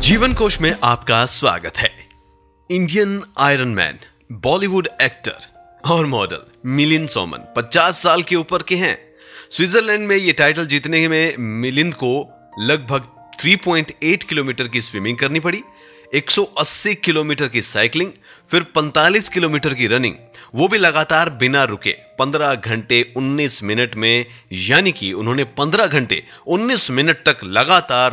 जीवन कोश में आपका स्वागत है। Indian iron man, Bollywood actor और मॉडल मिलिंद सोमन 50 साल के ऊपर के हैं। स्विट्जरलैंड में ये टाइटल जीतने में मिलिंद को लगभग 3.8 किलोमीटर की स्विमिंग करनी पड़ी, 180 किलोमीटर की साइकिलिंग, फिर 45 किलोमीटर की रनिंग, वो भी लगातार बिना रुके 15 घंटे 19 मिनट में। यानी कि उन्होंने 15 घंटे 19 मिनट तक लगातार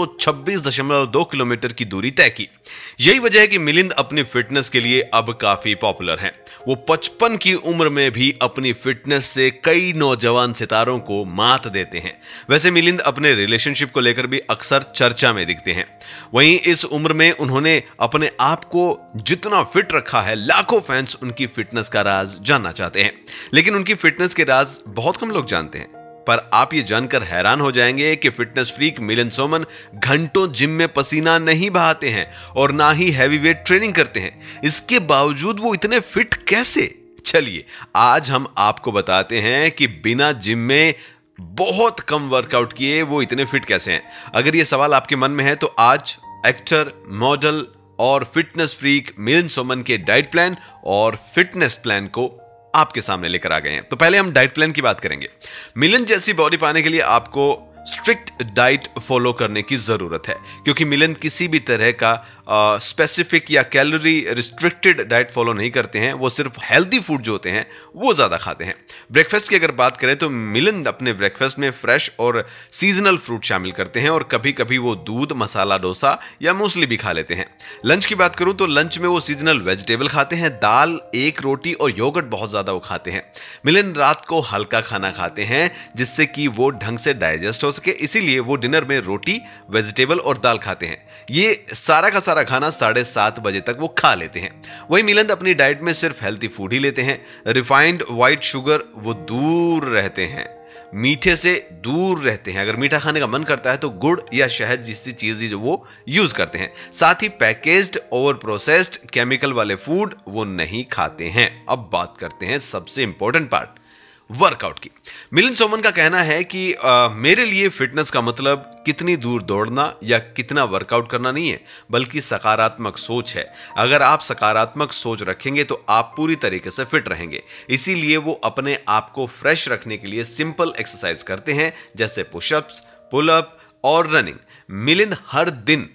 226.2 किलोमीटर की दूरी तय की। यही वजह है कि मिलिंद अपनी फिटनेस के लिए अब काफी पॉपुलर हैं। वो 55 की उम्र में भी अपनी फिटनेस से कई नौजवान सितारों को मात देते हैं। वैसे मिलिंद अपने रिलेशनशिप को लेकर भी अक्सर चर्चा में दिखते हैं। वहीं इस उम्र में उन्होंने अपने आप को जितना फिट रखा है, लाखों फैंस उनकी फिटनेस का राज जानना चाहते हैं। लेकिन उनकी फिटनेस के राज बहुत कम लोग जानते हैं। पर आप ये जानकर हैरान हो जाएंगे कि फिटनेस फ्रीक मिलिंद सोमन घंटों जिम में पसीना नहीं बहाते हैं और ना ही हैवी वेट ट्रेनिंग करते हैं। इसके बावजूद वो इतने फिट कैसे? चलिए आज हम आपको बताते हैं कि बिना जिम में बहुत कम वर्कआउट किए वो इतने फिट कैसे हैं। अगर ये सवाल आपके मन में है तो आज एक्टर, मॉडल और फिटनेस फ्रीक मिलिंद सोमन के डाइट प्लान और फिटनेस प्लान को आपके सामने लेकर आ गए हैं। तो पहले हम डाइट प्लान की बात करेंगे। मिलिंद जैसी बॉडी पाने के लिए आपको स्ट्रिक्ट डाइट फॉलो करने की जरूरत है, क्योंकि मिलिंद किसी भी तरह का स्पेसिफिक या कैलोरी रिस्ट्रिक्टेड डाइट फॉलो नहीं करते हैं। वो सिर्फ हेल्दी फूड जो होते हैं वो ज्यादा खाते हैं। ब्रेकफास्ट की अगर बात करें तो मिलिंद अपने ब्रेकफास्ट में फ्रेश और सीजनल फ्रूट शामिल करते हैं और कभी कभी वो दूध, मसाला डोसा या मूसली भी खा लेते हैं। लंच की बात करूं तो लंच में वो सीजनल वेजिटेबल खाते हैं, दाल, एक रोटी और योगर्ट बहुत ज्यादा वो खाते हैं। मिलिंद रात को हल्का खाना खाते हैं जिससे कि वो ढंग से डाइजेस्ट हो सके, इसीलिए वो डिनर में रोटी, वेजिटेबल और दाल खाते हैं। ये सारा का सारा खाना 7:30 बजे तक वो खा लेते हैं। वही मिलिंद अपनी डाइट में सिर्फ हेल्थी फूड ही लेते हैं। रिफाइंड व्हाइट शुगर वो दूर रहते हैं, मीठे से दूर रहते हैं। अगर मीठा खाने का मन करता है तो गुड़ या शहद जैसी चीजें जो वो यूज करते हैं। साथ ही पैकेज्ड, ओवर प्रोसेस्ड, केमिकल वाले फूड वो नहीं खाते हैं। अब बात करते हैं सबसे इंपॉर्टेंट पार्ट, वर्कआउट की। मिलिंद सोमन का कहना है कि मेरे लिए फिटनेस का मतलब कितनी दूर दौड़ना या कितना वर्कआउट करना नहीं है, बल्कि सकारात्मक सोच है। अगर आप सकारात्मक सोच रखेंगे तो आप पूरी तरीके से फिट रहेंगे। इसीलिए वो अपने आप को फ्रेश रखने के लिए सिंपल एक्सरसाइज करते हैं, जैसे पुशअप्स, पुलअप और रनिंग। मिलिंद हर दिन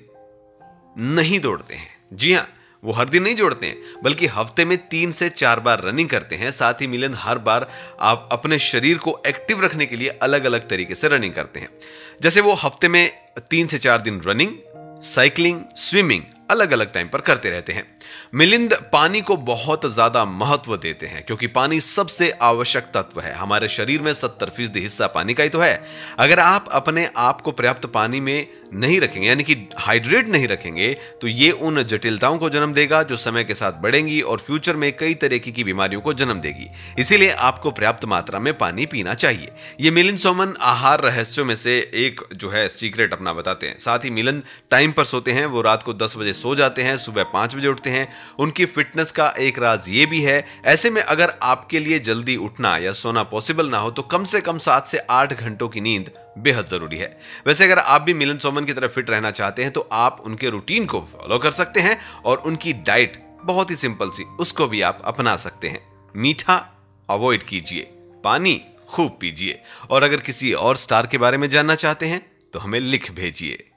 नहीं दौड़ते हैं। जी हाँ, वो हर दिन नहीं जोड़ते हैं, बल्कि हफ्ते में 3 से 4 बार रनिंग करते हैं। साथ ही मिलिंद हर बार आप अपने शरीर को एक्टिव रखने के लिए अलग अलग तरीके से रनिंग करते हैं। जैसे वो हफ्ते में 3 से 4 दिन रनिंग, साइकिलिंग, स्विमिंग अलग अलग टाइम पर करते रहते हैं। मिलिंद पानी को बहुत ज्यादा महत्व देते हैं, क्योंकि पानी सबसे आवश्यक तत्व है। हमारे शरीर में 70% हिस्सा पानी का ही तो है। अगर आप अपने आप को पर्याप्त पानी में नहीं रखेंगे, यानी कि हाइड्रेट नहीं रखेंगे, तो ये उन जटिलताओं को जन्म देगा जो समय के साथ बढ़ेंगी और फ्यूचर में कई तरह की बीमारियों को जन्म देगी। इसीलिए आपको पर्याप्त मात्रा में पानी पीना चाहिए। ये मिलिंद सोमन आहार रहस्यों में से एक जो है सीक्रेट अपना बताते हैं। साथ ही मिलिंद टाइम पर सोते हैं। वो रात को 10 बजे सो जाते हैं, सुबह 5 बजे उठते हैं। उनकी फिटनेस का एक राज ये भी है। ऐसे में अगर आपके लिए जल्दी उठना या सोना पॉसिबल ना हो तो कम से कम 7 से 8 घंटों की नींद बेहद जरूरी है। वैसे अगर आप भी मिलिंद सोमन की तरह फिट रहना चाहते हैं तो आप उनके रूटीन को फॉलो कर सकते हैं और उनकी डाइट बहुत ही सिंपल सी, उसको भी आप अपना सकते हैं। मीठा अवॉइड कीजिए, पानी खूब पीजिए और अगर किसी और स्टार के बारे में जानना चाहते हैं तो हमें लिख भेजिए।